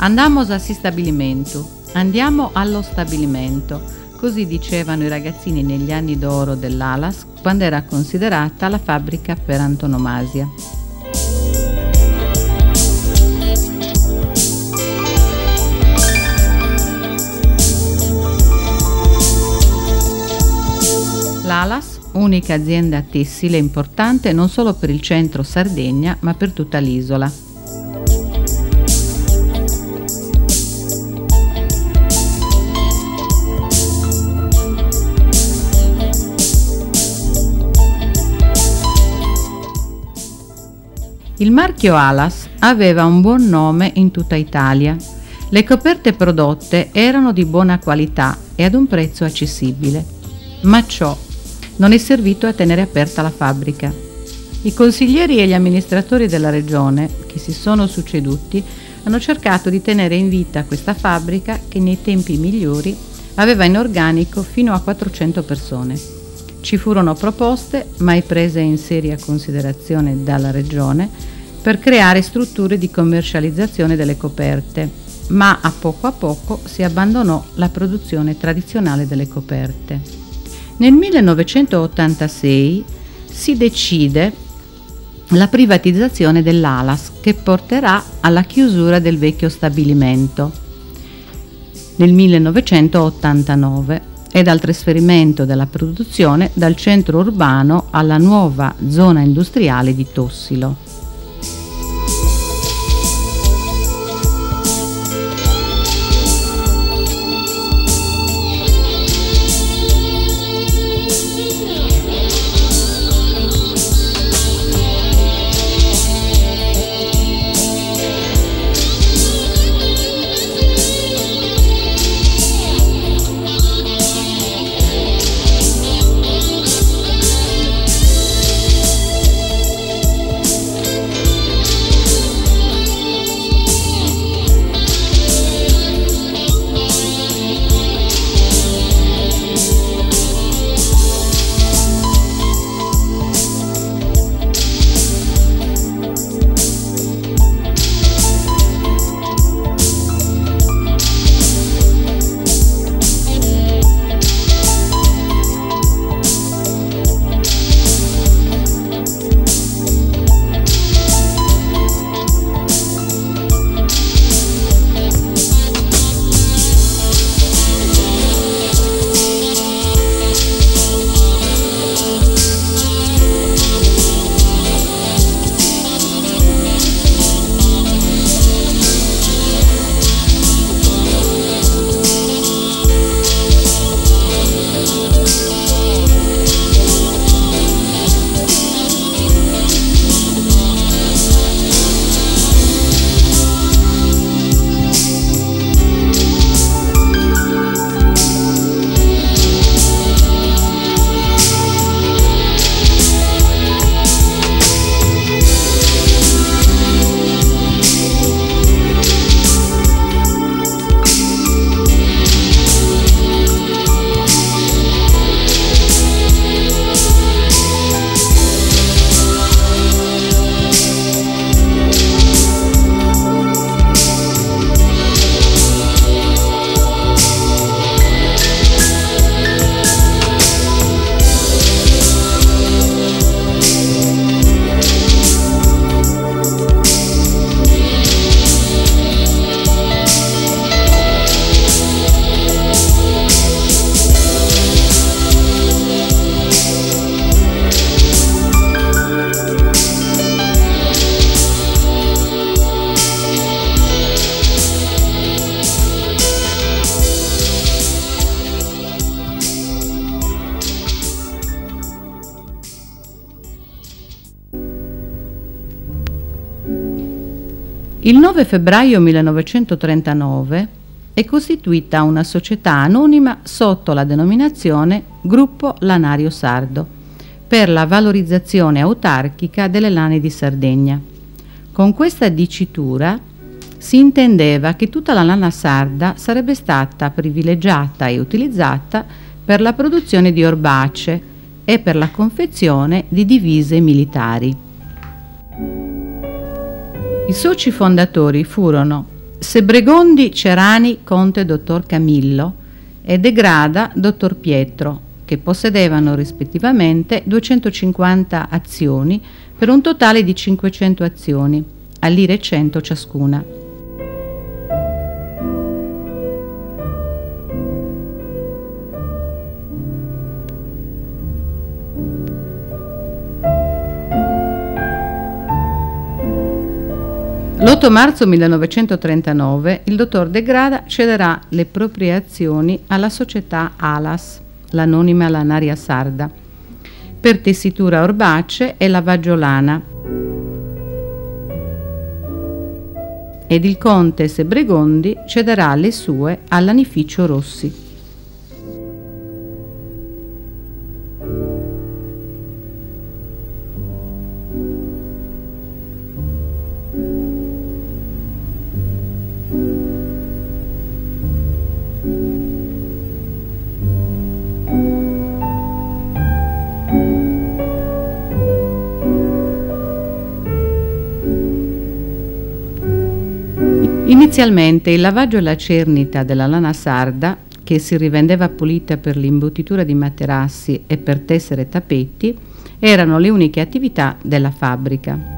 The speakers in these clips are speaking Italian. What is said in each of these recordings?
Andamos a si stabilimento, andiamo allo stabilimento, così dicevano i ragazzini negli anni d'oro dell'Alas, quando era considerata la fabbrica per antonomasia. L'Alas, unica azienda tessile importante non solo per il centro Sardegna, ma per tutta l'isola. Il marchio Alas aveva un buon nome in tutta Italia. Le coperte prodotte erano di buona qualità e ad un prezzo accessibile, ma ciò non è servito a tenere aperta la fabbrica. I consiglieri e gli amministratori della regione, che si sono succeduti, hanno cercato di tenere in vita questa fabbrica che nei tempi migliori aveva in organico fino a 400 persone. Ci furono proposte, mai prese in seria considerazione dalla regione, per creare strutture di commercializzazione delle coperte, ma a poco si abbandonò la produzione tradizionale delle coperte. Nel 1986 si decide la privatizzazione dell'Alas, che porterà alla chiusura del vecchio stabilimento nel 1989 e al trasferimento della produzione dal centro urbano alla nuova zona industriale di Tossilo. Il 9 febbraio 1939 è costituita una società anonima sotto la denominazione Gruppo Lanario Sardo per la valorizzazione autarchica delle lane di Sardegna. Con questa dicitura si intendeva che tutta la lana sarda sarebbe stata privilegiata e utilizzata per la produzione di orbace e per la confezione di divise militari. I soci fondatori furono Sebregondi Cerani conte dottor Camillo e De Grada dottor Pietro, che possedevano rispettivamente 250 azioni per un totale di 500 azioni, a lire 100 ciascuna. L'8 marzo 1939 il dottor De Grada cederà le proprie azioni alla società Alas, l'anonima Lanaria Sarda, per tessitura Orbace e lavaggio lana, ed il conte Sebregondi cederà le sue all'Anificio Rossi. Inizialmente il lavaggio e la cernita della lana sarda, che si rivendeva pulita per l'imbottitura di materassi e per tessere tappeti, erano le uniche attività della fabbrica.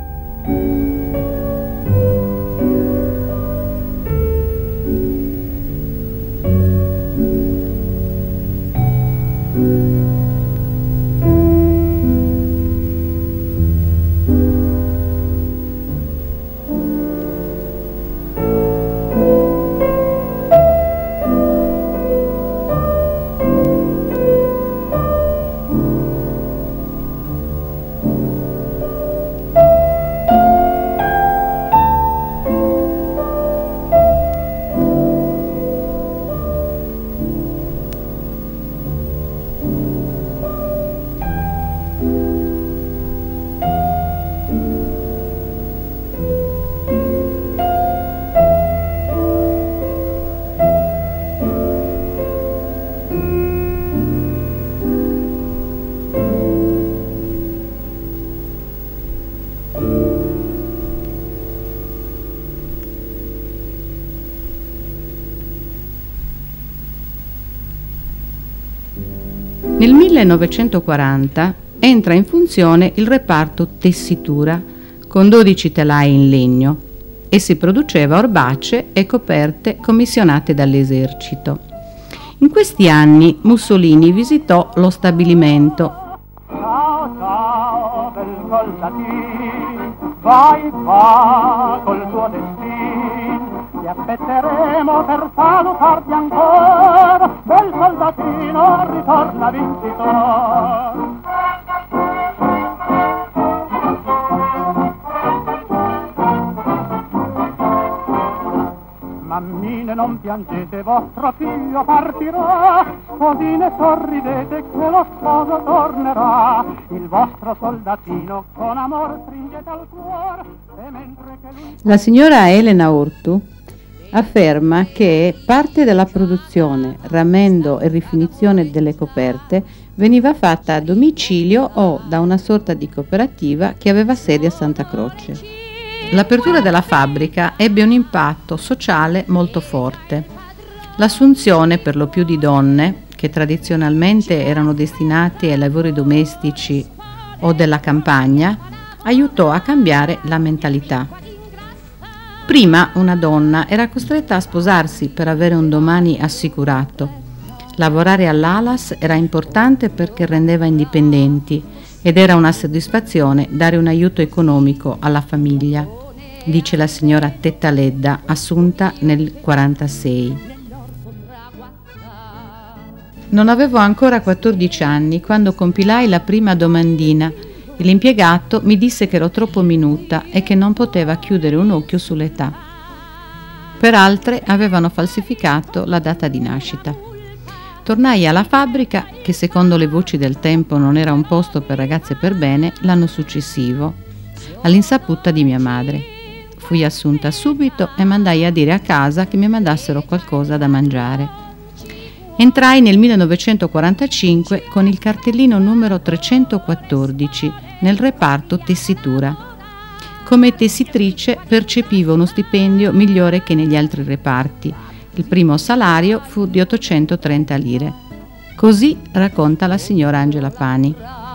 Nel 1940 entra in funzione il reparto tessitura con 12 telai in legno e si produceva orbace e coperte commissionate dall'esercito. In questi anni Mussolini visitò lo stabilimento. Ciao ciao bel collatin, vai qua col tuo destin, ti aspetteremo per salutarti ancora, bel soldatino ritorna vincitor. Mammine non piangete, vostro figlio partirà, sposine sorridete che lo sposo tornerà, il vostro soldatino con amor stringete al cuore, e mentre che lui... La signora Elena Ortu afferma che parte della produzione, ramendo e rifinizione delle coperte veniva fatta a domicilio o da una sorta di cooperativa che aveva sede a Santa Croce. L'apertura della fabbrica ebbe un impatto sociale molto forte. L'assunzione per lo più di donne, che tradizionalmente erano destinate ai lavori domestici o della campagna, aiutò a cambiare la mentalità. Prima una donna era costretta a sposarsi per avere un domani assicurato. Lavorare all'Alas era importante perché rendeva indipendenti ed era una soddisfazione dare un aiuto economico alla famiglia, dice la signora Tetta Ledda, assunta nel 1946. Non avevo ancora 14 anni quando compilai la prima domandina e l'impiegato mi disse che ero troppo minuta e che non poteva chiudere un occhio sull'età. Per altre avevano falsificato la data di nascita. Tornai alla fabbrica, che secondo le voci del tempo non era un posto per ragazze per bene, l'anno successivo, all'insaputa di mia madre. Fui assunta subito e mandai a dire a casa che mi mandassero qualcosa da mangiare. Entrai nel 1945 con il cartellino numero 314 nel reparto tessitura. Come tessitrice percepiva uno stipendio migliore che negli altri reparti. Il primo salario fu di 830 lire. Così racconta la signora Angela Pani.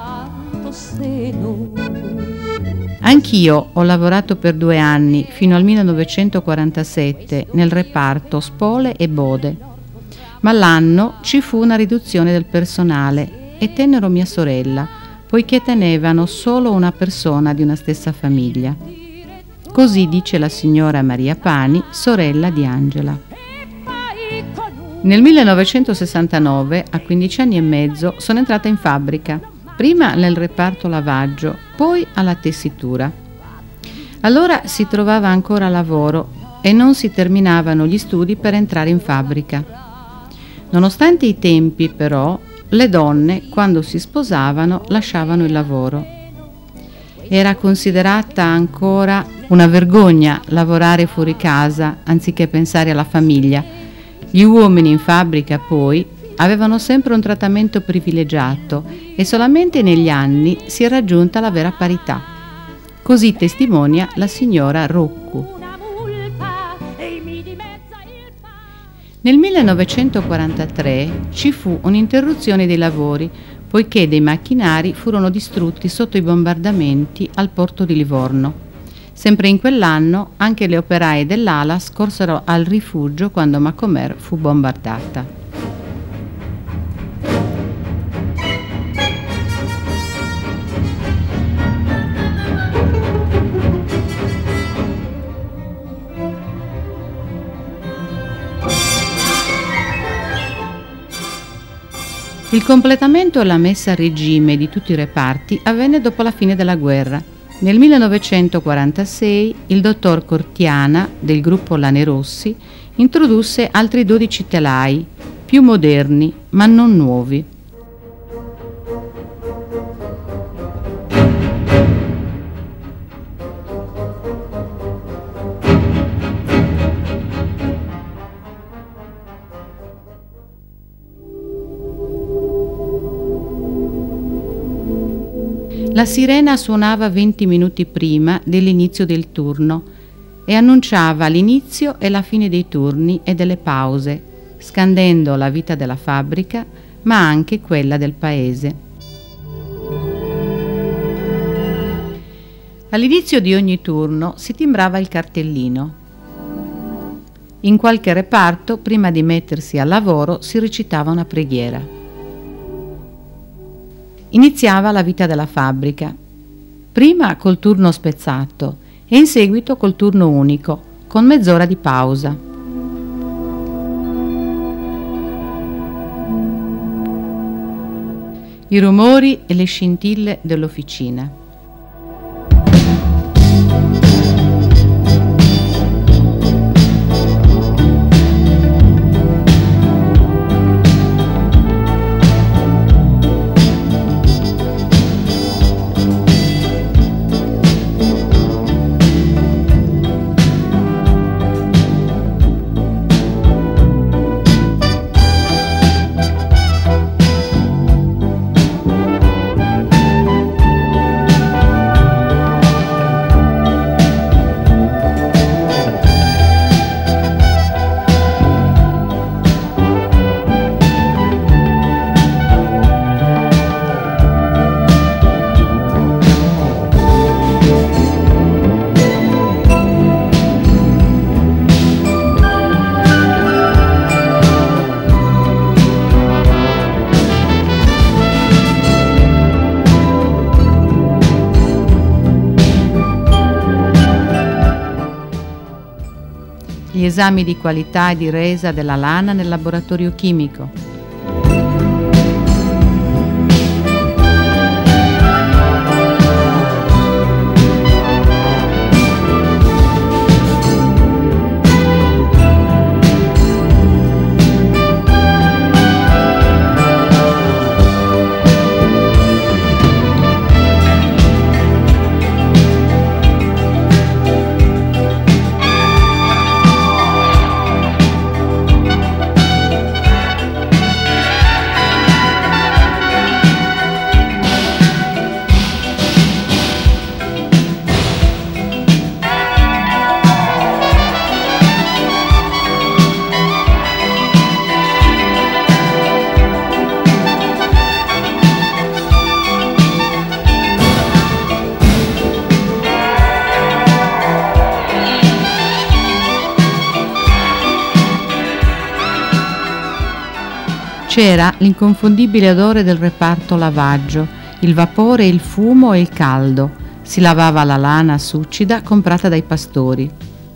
Anch'io ho lavorato per 2 anni, fino al 1947, nel reparto spole e bode. Ma l'anno ci fu una riduzione del personale e tennero mia sorella, poiché tenevano solo una persona di una stessa famiglia. Così dice la signora Maria Pani, sorella di Angela. Nel 1969, a 15 anni e mezzo, sono entrata in fabbrica, prima nel reparto lavaggio, poi alla tessitura. Allora si trovava ancora lavoro e non si terminavano gli studi per entrare in fabbrica. Nonostante i tempi, però, le donne, quando si sposavano, lasciavano il lavoro. Era considerata ancora una vergogna lavorare fuori casa anziché pensare alla famiglia. Gli uomini in fabbrica, poi, avevano sempre un trattamento privilegiato e solamente negli anni si è raggiunta la vera parità. Così testimonia la signora Roccu. Nel 1943 ci fu un'interruzione dei lavori, poiché dei macchinari furono distrutti sotto i bombardamenti al porto di Livorno. Sempre in quell'anno anche le operaie dell'ALA scorsero al rifugio quando Macomer fu bombardata. Il completamento e la messa a regime di tutti i reparti avvenne dopo la fine della guerra. Nel 1946 il dottor Cortiana, del gruppo Lanerossi, introdusse altri 12 telai, più moderni ma non nuovi. La sirena suonava 20 minuti prima dell'inizio del turno e annunciava l'inizio e la fine dei turni e delle pause, scandendo la vita della fabbrica, ma anche quella del paese. All'inizio di ogni turno si timbrava il cartellino. In qualche reparto, prima di mettersi al lavoro, si recitava una preghiera. Iniziava la vita della fabbrica, prima col turno spezzato e in seguito col turno unico, con mezz'ora di pausa. I rumori e le scintille dell'officina. Gli esami di qualità e di resa della lana nel laboratorio chimico. C'era l'inconfondibile odore del reparto lavaggio, il vapore, il fumo e il caldo. Si lavava la lana succida comprata dai pastori.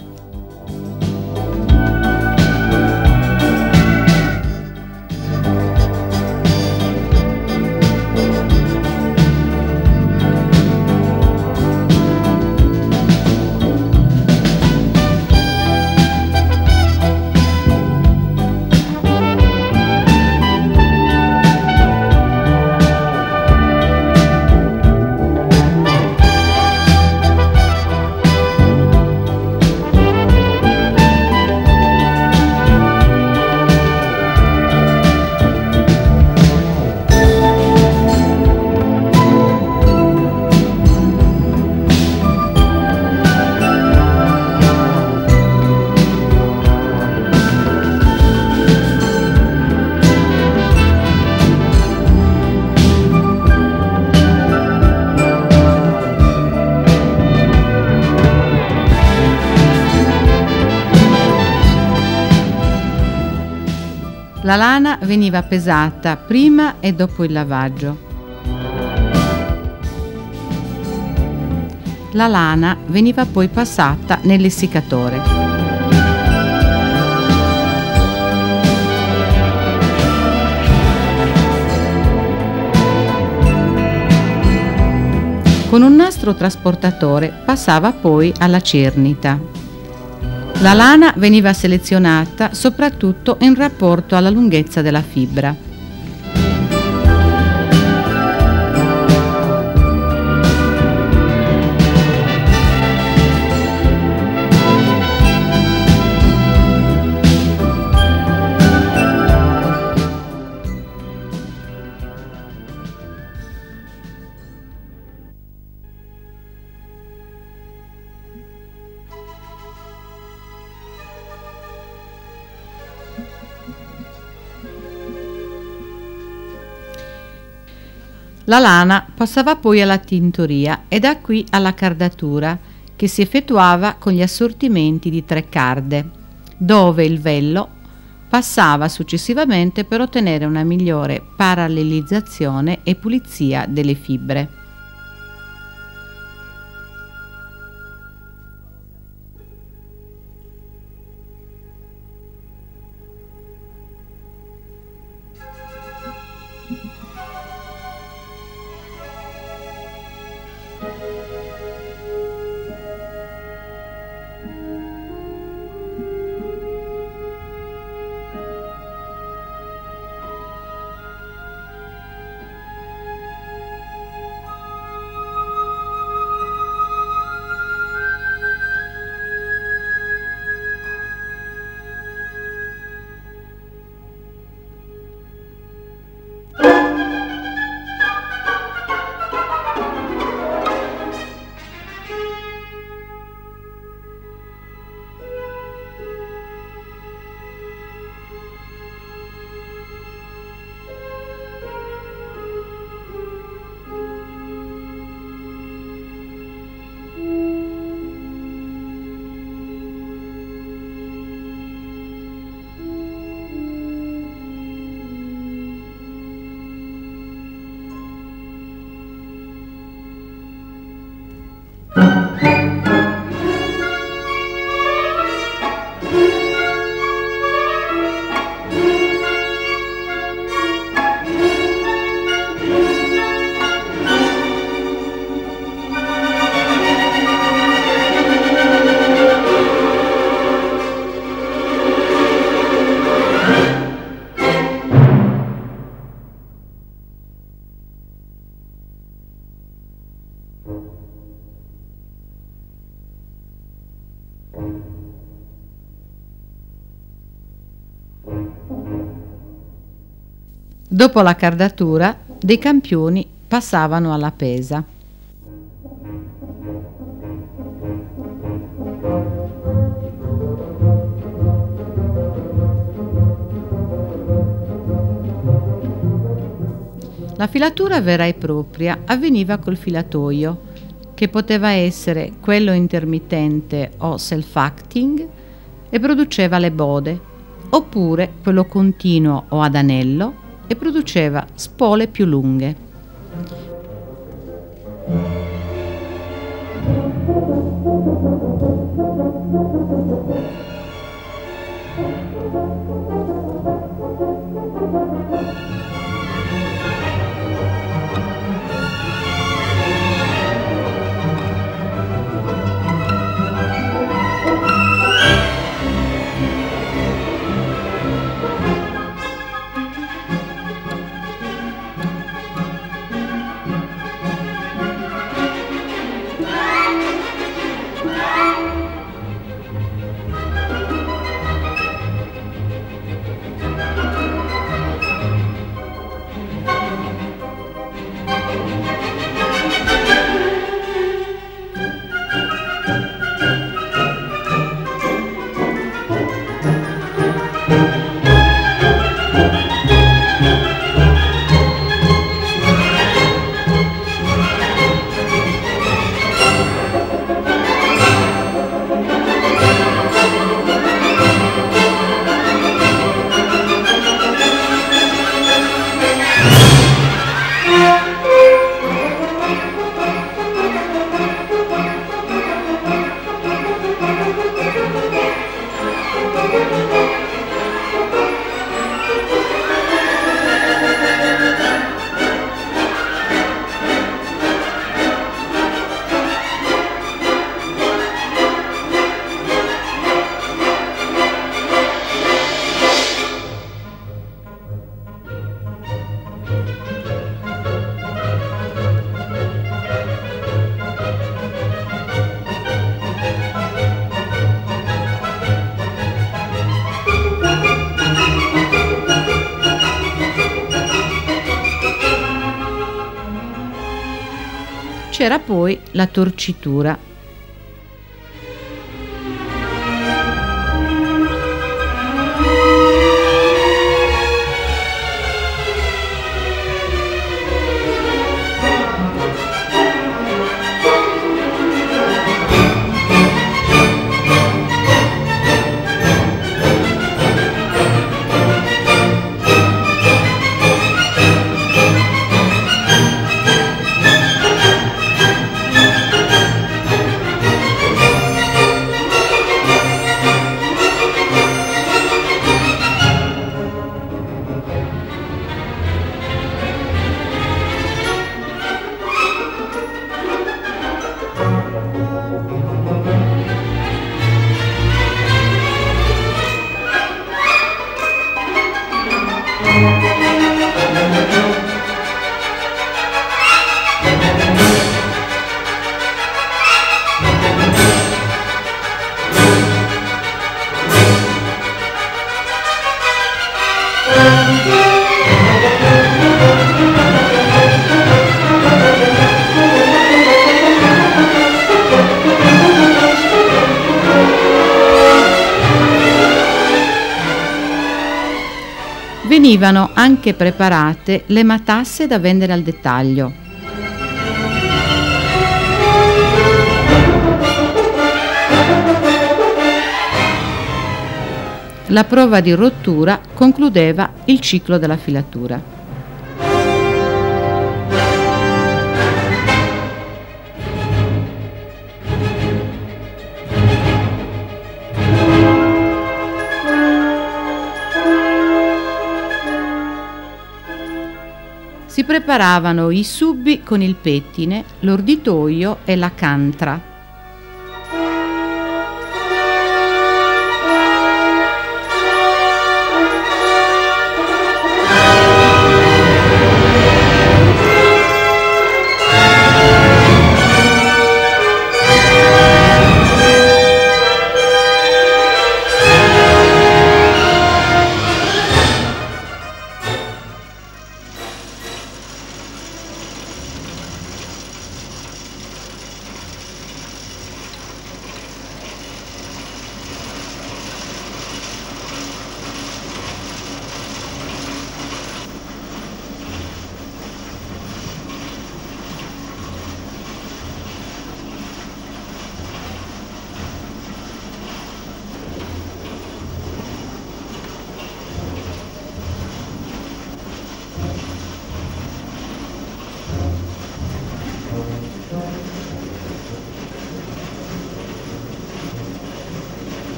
La lana veniva pesata prima e dopo il lavaggio. La lana veniva poi passata nell'essiccatore. Con un nastro trasportatore passava poi alla cernita. La lana veniva selezionata soprattutto in rapporto alla lunghezza della fibra. La lana passava poi alla tintoria e da qui alla cardatura, che si effettuava con gli assortimenti di 3 carde, dove il vello passava successivamente per ottenere una migliore parallelizzazione e pulizia delle fibre. Dopo la cardatura, dei campioni passavano alla pesa. La filatura vera e propria avveniva col filatoio, che poteva essere quello intermittente o self-acting e produceva le bode, oppure quello continuo o ad anello e produceva spole più lunghe. C'era poi la torcitura. Venivano anche preparate le matasse da vendere al dettaglio. La prova di rottura concludeva il ciclo della filatura. Si preparavano i subbi con il pettine, l'orditoio e la cantra.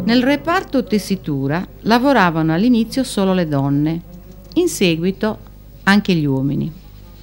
Nel reparto tessitura lavoravano all'inizio solo le donne, in seguito anche gli uomini.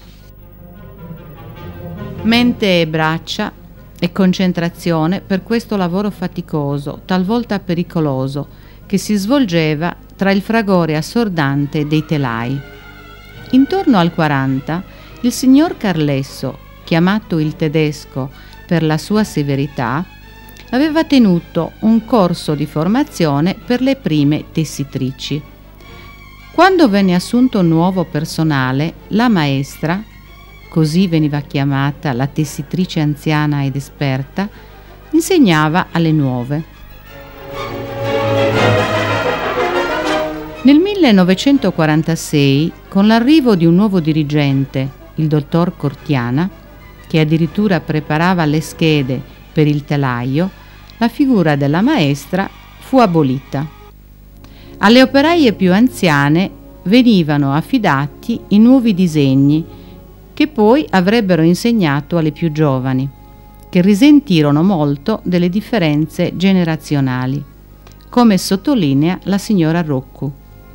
Mente e braccia e concentrazione per questo lavoro faticoso, talvolta pericoloso, che si svolgeva tra il fragore assordante dei telai. Intorno al 40, il signor Carlesso, chiamato il tedesco per la sua severità, aveva tenuto un corso di formazione per le prime tessitrici. Quando venne assunto nuovo personale, la maestra, così veniva chiamata la tessitrice anziana ed esperta, insegnava alle nuove. Nel 1946, con l'arrivo di un nuovo dirigente, il dottor Cortiana, che addirittura preparava le schede per il telaio, la figura della maestra fu abolita. Alle operaie più anziane venivano affidati i nuovi disegni che poi avrebbero insegnato alle più giovani, che risentirono molto delle differenze generazionali, come sottolinea la signora Roccu.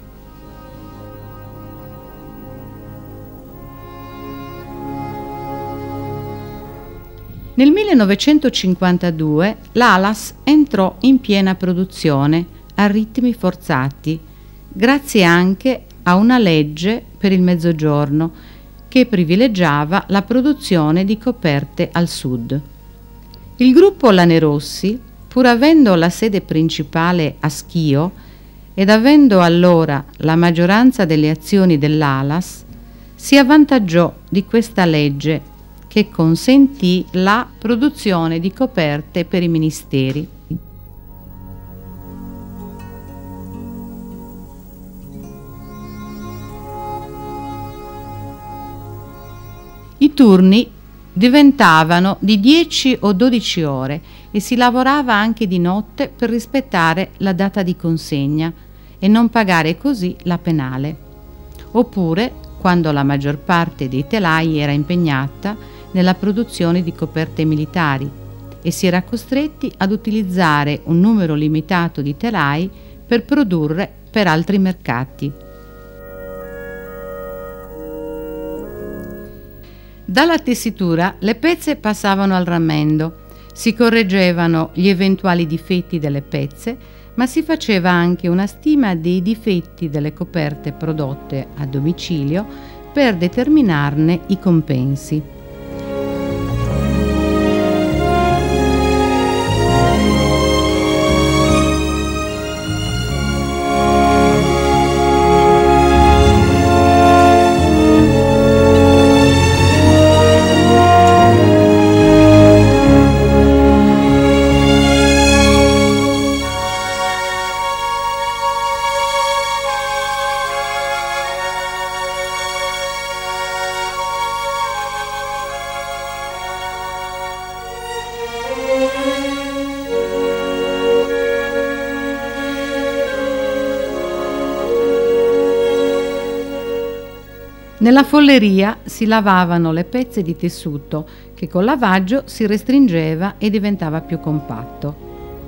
Nel 1952 l'Alas entrò in piena produzione a ritmi forzati, grazie anche a una legge per il Mezzogiorno che privilegiava la produzione di coperte al sud. Il gruppo Lanerossi, pur avendo la sede principale a Schio ed avendo allora la maggioranza delle azioni dell'Alas, si avvantaggiò di questa legge che consentì la produzione di coperte per i ministeri. I turni diventavano di 10 o 12 ore e si lavorava anche di notte per rispettare la data di consegna e non pagare così la penale. Oppure, quando la maggior parte dei telai era impegnata nella produzione di coperte militari e si era costretti ad utilizzare un numero limitato di telai per produrre per altri mercati. Dalla tessitura le pezze passavano al rammendo, si correggevano gli eventuali difetti delle pezze, ma si faceva anche una stima dei difetti delle coperte prodotte a domicilio per determinarne i compensi. Nella folleria si lavavano le pezze di tessuto che col lavaggio si restringeva e diventava più compatto.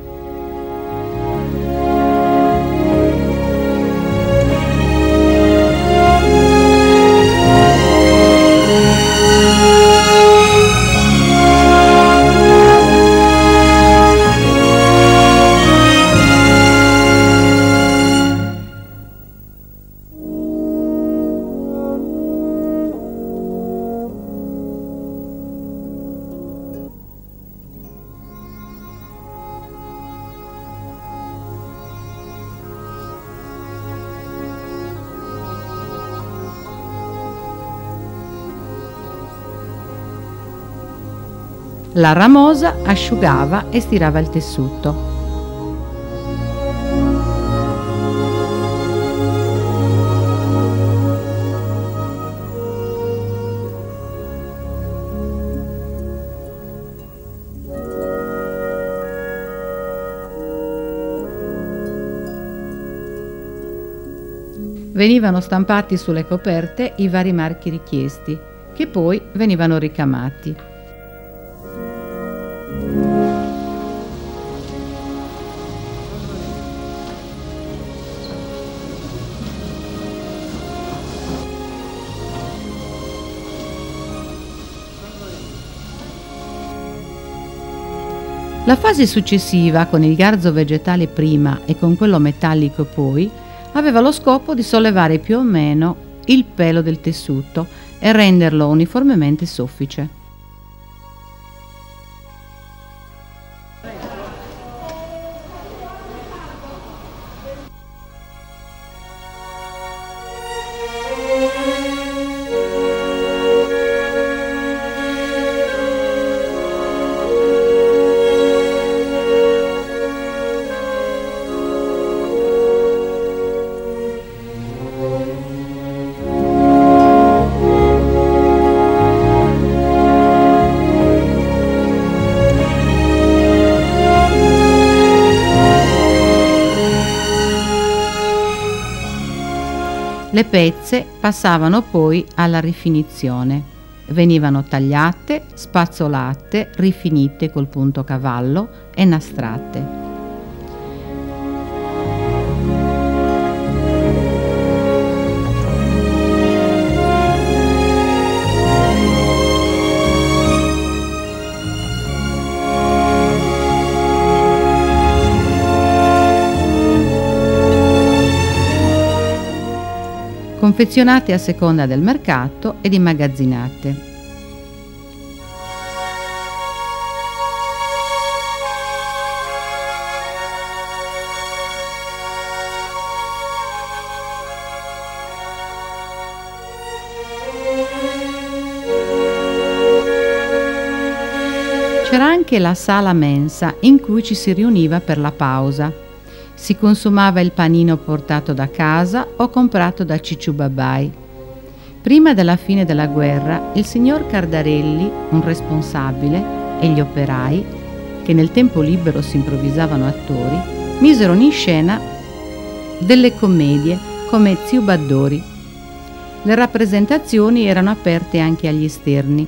La ramosa asciugava e stirava il tessuto. Venivano stampati sulle coperte i vari marchi richiesti, che poi venivano ricamati. La fase successiva, con il garzo vegetale prima e con quello metallico poi, aveva lo scopo di sollevare più o meno il pelo del tessuto e renderlo uniformemente soffice. Le pezze passavano poi alla rifinizione. Venivano tagliate, spazzolate, rifinite col punto cavallo e nastrate. Confezionate a seconda del mercato ed immagazzinate. C'era anche la sala mensa in cui ci si riuniva per la pausa. Si consumava il panino portato da casa o comprato da Cicciu Babai. Prima della fine della guerra, il signor Cardarelli, un responsabile, e gli operai, che nel tempo libero si improvvisavano attori, misero in scena delle commedie come Ziu Baddori. Le rappresentazioni erano aperte anche agli esterni.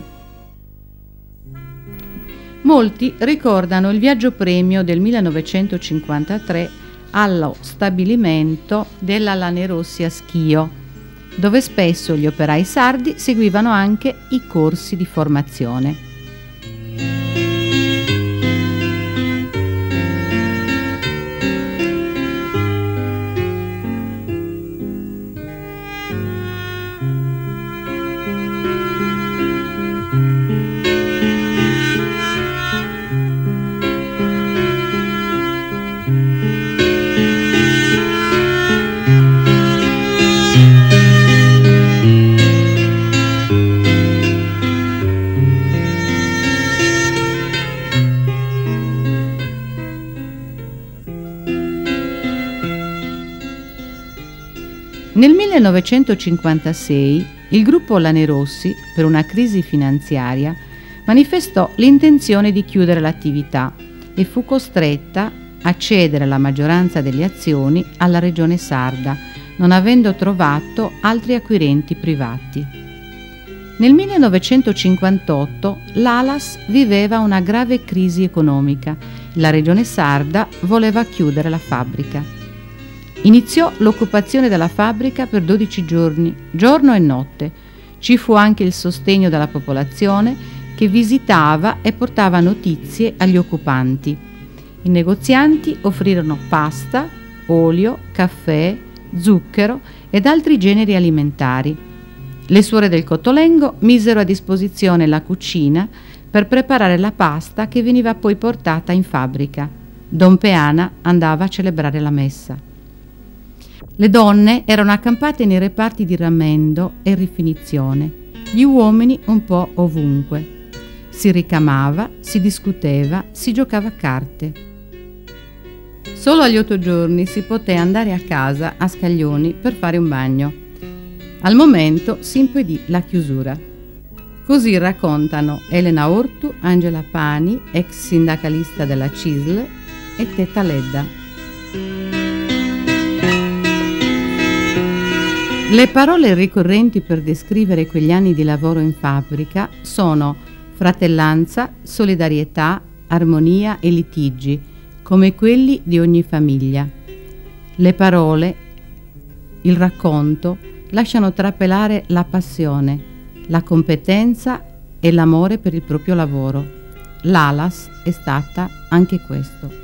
Molti ricordano il viaggio premio del 1953 allo stabilimento della Lanerossi a Schio, dove spesso gli operai sardi seguivano anche i corsi di formazione. Nel 1956 il gruppo Lanerossi, per una crisi finanziaria, manifestò l'intenzione di chiudere l'attività e fu costretta a cedere la maggioranza delle azioni alla regione sarda, non avendo trovato altri acquirenti privati. Nel 1958 l'Alas viveva una grave crisi economica. La regione sarda voleva chiudere la fabbrica. Iniziò l'occupazione della fabbrica per 12 giorni, giorno e notte. Ci fu anche il sostegno della popolazione che visitava e portava notizie agli occupanti. I negozianti offrirono pasta, olio, caffè, zucchero ed altri generi alimentari. Le suore del Cottolengo misero a disposizione la cucina per preparare la pasta che veniva poi portata in fabbrica. Don Peana andava a celebrare la messa. Le donne erano accampate nei reparti di rammendo e rifinizione, gli uomini un po' ovunque. Si ricamava, si discuteva, si giocava a carte. Solo agli 8 giorni si poté andare a casa a Scaglioni per fare un bagno. Al momento si impedì la chiusura. Così raccontano Elena Ortu, Angela Pani, ex sindacalista della CISL, e Teta Ledda. Le parole ricorrenti per descrivere quegli anni di lavoro in fabbrica sono fratellanza, solidarietà, armonia e litigi, come quelli di ogni famiglia. Le parole, il racconto, lasciano trapelare la passione, la competenza e l'amore per il proprio lavoro. l'Alas è stata anche questo.